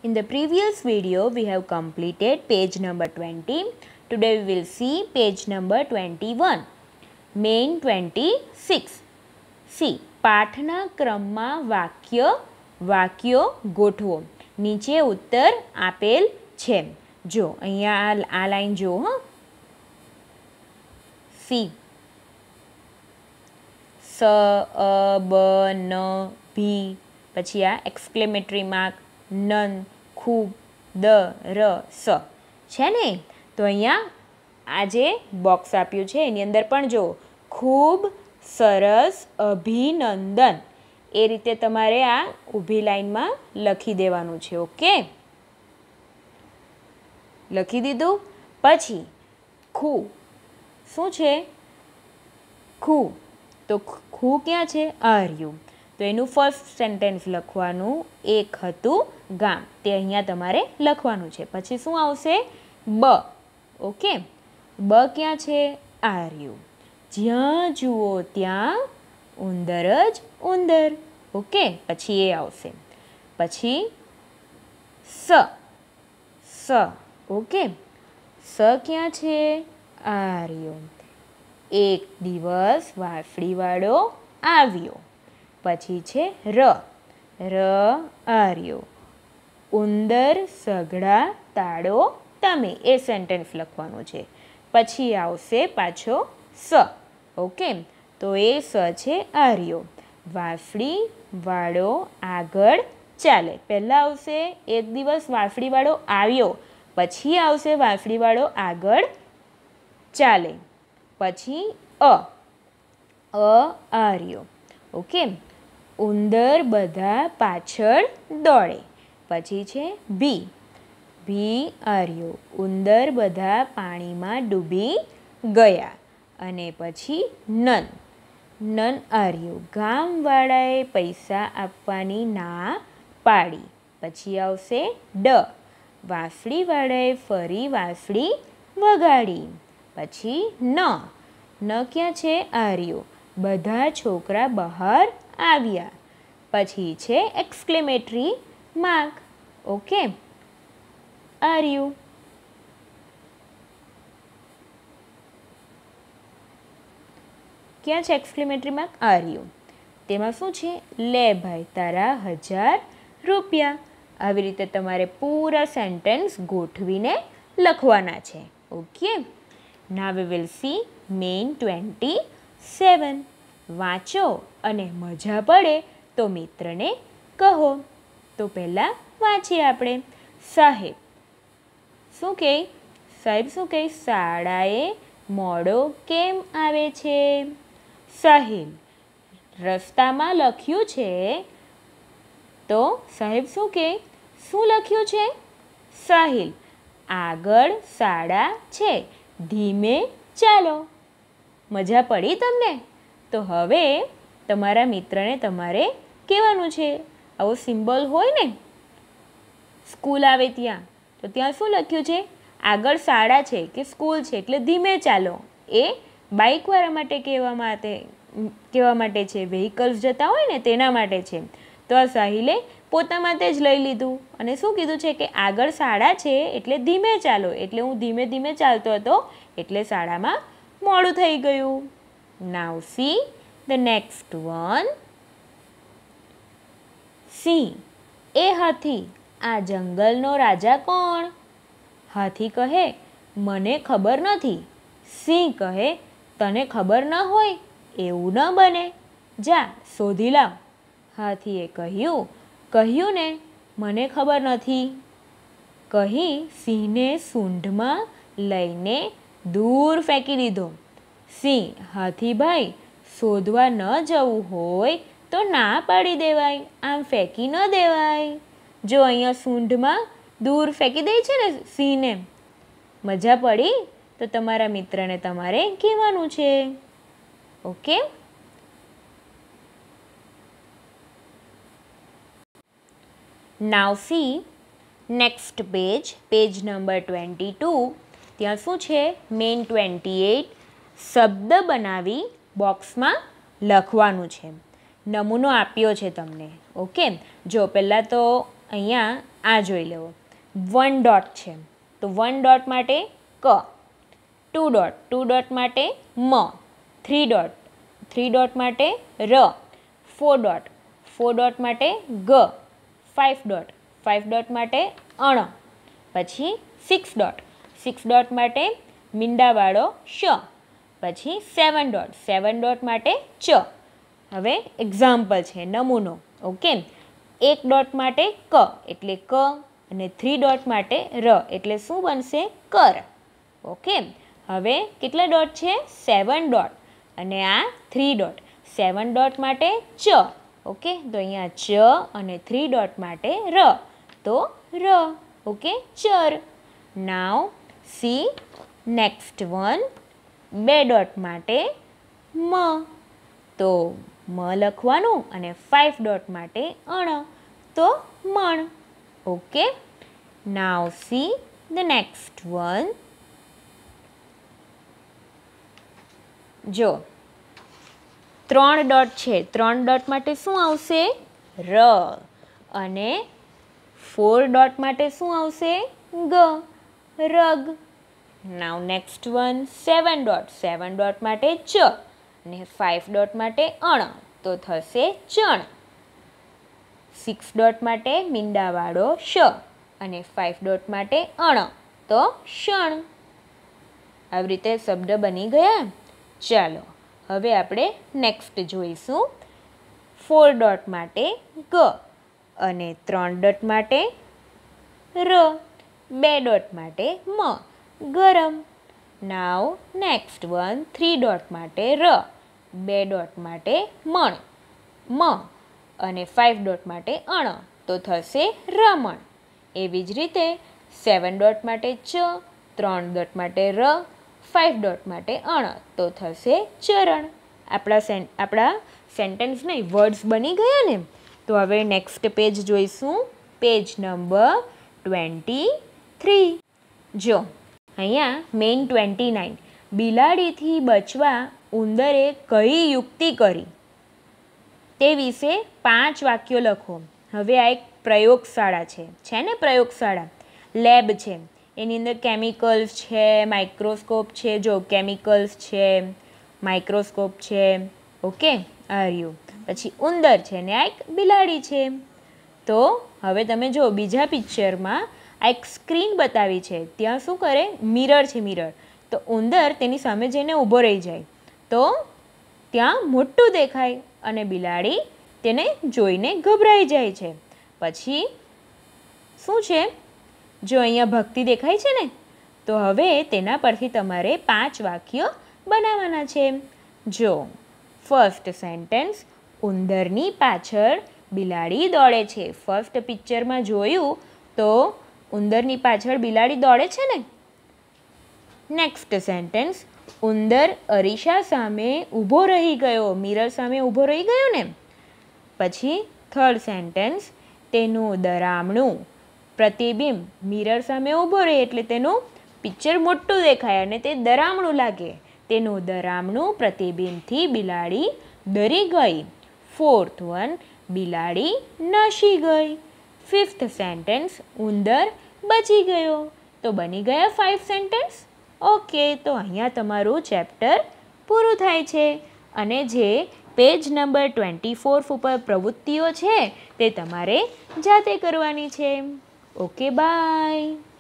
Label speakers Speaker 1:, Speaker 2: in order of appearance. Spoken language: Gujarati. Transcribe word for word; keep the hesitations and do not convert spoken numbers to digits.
Speaker 1: In the previous video, we have completed page number twenty. Today we will see page number twenty-one. Main twenty-six. See, પાઠના ક્રમમાં વાક્ય વાક્યો ગોઠવો. નીચે ઉત્તર આપેલ છે. જો અહીંયા આ લાઈન જો હ સી સ અ બ ન ભી પછી આ એક્સક્લેમેટરી માર્ક નન ખૂબ દ ર સ છે ને. તો અહીંયા આ જે બોક્સ આપ્યું છે એની અંદર પણ જો ખૂબ સરસ અભિનંદન એ રીતે તમારે આ ઊભી લાઈનમાં લખી દેવાનું છે. ઓકે, લખી દીધું. પછી ખૂ શું છે? ખૂ. તો ખૂ ક્યાં છે? આર્યું. તો એનું ફર્સ્ટ સેન્ટેન્સ લખવાનું એક હતું ગામ, તે અહીંયા તમારે લખવાનું છે. પછી શું આવશે? બ. ઓકે, બ ક્યાં છે? આર્યું. જ્યાં જુઓ ત્યાં ઉંદર જ ઉંદર. ઓકે, પછી એ આવશે. પછી સ. સ. ઓકે, સ ક્યાં છે? આર્યો. એક દિવસ વાફડીવાળો આવ્યો. પછી છે ર. ર આર્યો. ઉંદર સઘળા તાળો તમે. એ સેન્ટેન્સ લખવાનું છે. પછી આવશે પાછો સ. ઓકે, તો એ સ છે આર્યો. વાફડી વાળો આગળ ચાલે. પહેલાં આવશે એક દિવસ વાફડીવાળો આવ્યો, પછી આવશે વાફડીવાળો આગળ ચાલે. પછી અ. અ આર્યો. ઓકે, ઉંદર બધા પાછળ દોડે. પછી છે ભી. ભી આર્યો. ઉંદર બધા પાણીમાં ડૂબી ગયા. અને પછી નન. નન આર્યો. ગામવાળાએ પૈસા આપવાની ના પાડી. પછી આવશે ડ. વાંસળીવાળાએ ફરી વાંસળી વગાડી. પછી ન. ન ક્યાં છે? આર્યો. બધા છોકરા બહાર આવ્યા. પછી છે એક્સક્લેમેટરી માર્ક. ઓકે, આર્યું. ક્યાં છે એક્સક્લેમેટરી માર્ક? આર્યું. તેમાં શું છે? લે ભાઈ તારા હજાર રૂપિયા. આવી રીતે તમારે પૂરા સેન્ટેન્સ ગોઠવીને લખવાના છે. Okay, now we will see main twenty seven. વાંચો અને મજા પડે તો મિત્રને કહો. તો પહેલાં વાંચીએ આપણે. સાહેબ શું કહે? સાહેબ શું કહે? શાળાએ મોડો કેમ આવે છે? સાહિલ રસ્તામાં લખ્યું છે. તો સાહેબ શું કહે? શું લખ્યું છે? સાહિલ આગળ શાળા છે, ધીમે ચાલો. મજા પડી તમને? તો હવે તમારા મિત્રને તમારે કહેવાનું છે. આવો સિમ્બોલ હોય ને સ્કૂલ આવે ત્યાં, તો ત્યાં શું લખ્યું છે? આગળ શાળા છે કે સ્કૂલ છે એટલે ધીમે ચાલો. એ બાઇકવાળા માટે કહેવા માટે કહેવા માટે છે. વ્હીકલ્સ જતા હોય ને તેના માટે છે. તો આ સાહિલે પોતા માટે જ લઈ લીધું અને શું કીધું છે કે આગળ શાળા છે એટલે ધીમે ચાલો. એટલે હું ધીમે ધીમે ચાલતો હતો એટલે શાળામાં મોડું થઈ ગયું. Now see the next one. સિંહ. એ હાથી આ જંગલનો રાજા કોણ? હાથી કહે મને ખબર નથી. સિંહ કહે તને ખબર ન હોય એવું ન બને, જા શોધી લાવ. હાથીએ કહ્યું કહ્યું ને મને ખબર નથી. કહી સિંહને સૂંઢમાં લઈને દૂર ફેંકી દીધો. સિંહ હાથીભાઈ શોધવા ન જવું હોય તો ના પાડી દેવાય, આમ ફેંકી ન દેવાય. જો અહીંયા સૂંઢમાં દૂર ફેંકી દે છે ને સિંહને. મજા પડી? તો તમારા મિત્રને તમારે કહેવાનું છે. Okay, now see next page. Page number twenty two. ત્યાં શું છે? Main twenty eight. શબ્દ બનાવી બોક્સમાં લખવાનું છે. નમૂનો આપ્યો છે તમને. ઓકે, જો પહેલાં તો અહીંયા આ જોઈ લેવો. વન ડોટ છે તો વન ડોટ માટે ક, ટુ ડોટ ટુ ડોટ માટે મ, થ્રી ડોટ થ્રી ડોટ માટે ર, ફોર ડોટ ફોર ડોટ માટે ગ, ફાઇવ ડોટ ફાઇવ ડોટ માટે અણ, પછી સિક્સ ડોટ સિક્સ ડોટ માટે મીંડાવાળો શ, પછી સેવન ડોટ સેવન ડોટ માટે ચ. હવે એક્ઝામ્પલ છે, નમૂનો. ઓકે, એક ડોટ માટે ક એટલે ક, અને થ્રી ડોટ માટે ર એટલે શું બનશે? કર. ઓકે, હવે કેટલા ડોટ છે? સેવન ડોટ, અને આ થ્રી ડોટ. સેવન ડોટ માટે ચ. ઓકે, તો અહીંયા ચ અને થ્રી ડોટ માટે ર, તો ર. ઓકે, ચર. Now see next one. બે ડોટ માટે મ, તો મ લખવાનું, અને ફાઇવ ડોટ માટે અણ, તો મણ. Okay, now see the next one. જો ત્રણ ડોટ છે, ત્રણ ડોટ માટે શું આવશે? ર. અને ફોર ડોટ માટે શું આવશે? ગ, રગ. Now next one. Seven dot seven dot માટે ચ, અને ફાઇવ ડોટ માટે અણ, તો થશે ચણ. સિક્સ ડોટ માટે મીંડાવાળો શ, અને ફાઇવ ડોટ માટે અણ, તો ષણ. આવી રીતે શબ્દ બની ગયા. ચાલો હવે આપણે નેક્સ્ટ જોઈશું. ફોર ડોટ માટે ગ, અને ત્રણ ડોટ માટે ર, બે ડોટ માટે મ, ગરમ. Now next one. Three dot માટે ર, બે ડોટ માટે મણ, મ, અને ફાઇવ ડોટ માટે અણ, તો થશે રમણ. એવી જ રીતે સેવન ડોટ માટે ચ, ત્રણ ડોટ માટે ર, ફાઇવ ડોટ માટે અણ, તો થશે ચરણ. આપણા સેન આપણા સેન્ટેન્સ નહીં, વર્ડ્સ બની ગયા ને. તો હવે નેક્સ્ટ પેજ જોઈશું. Page number twenty three. જો અહીંયા મેઇન ટ્વેન્ટી નાઇન. બિલાડીથી બચવા ઉંદરે કઈ યુક્તિ કરી તે વિશે પાંચ વાક્યો લખો. હવે આ એક પ્રયોગશાળા છે છે ને પ્રયોગશાળા, લેબ છે. એની અંદર કેમિકલ્સ છે, માઇક્રોસ્કોપ છે. જો કેમિકલ્સ છે, માઇક્રોસ્કોપ છે. ઓકે, આ રહ્યું. પછી ઉંદર છે ને આ એક બિલાડી છે. તો હવે તમે જો બીજા પિક્ચરમાં આ એક સ્ક્રીન બતાવી છે. ત્યાં શું કરે? મિરર છે, મિરર. તો ઉંદર તેની સામે જઈને ઊભો રહી જાય તો ત્યાં મોટું દેખાય, અને બિલાડી તેને જોઈને ગભરાઈ જાય છે. પછી શું છે? જો અહીંયા ભક્તિ દેખાય છે ને, તો હવે તેના પરથી તમારે પાંચ વાક્યો બનાવવાના છે. જો ફર્સ્ટ સેન્ટેન્સ, ઉંદરની પાછળ બિલાડી દોડે છે. ફર્સ્ટ પિક્ચરમાં જોયું તો ઉંદરની પાછળ બિલાડી દોડે છે ને. નેક્સ્ટ સેન્ટેન્સ, ઉંદર અરીસા સામે ઊભો રહી ગયો. મિરર સામે ઊભો રહી ગયો ને. પછી થર્ડ સેન્ટેન્સ, તેનું દરામણું પ્રતિબિંબ મિરર સામે ઊભો રહે એટલે તેનું પિક્ચર મોટું દેખાય અને તે દરામણું લાગે. તેનું દરામણું પ્રતિબિંબથી બિલાડી ડરી ગઈ. ફોર્થ વન, બિલાડી નાસી ગઈ. ફિફ્થ સેન્ટેન્સ, ઉંદર બચી ગયો. તો બની ગયા ફાઇવ સેન્ટેન્સ. ઓકે, તો અહીંયા તમારું ચેપ્ટર પૂરું થાય છે. અને જે પેજ નંબર ટ્વેન્ટી ફોર ઉપર પ્રવૃત્તિઓ છે તે તમારે જાતે કરવાની છે. Okay, by.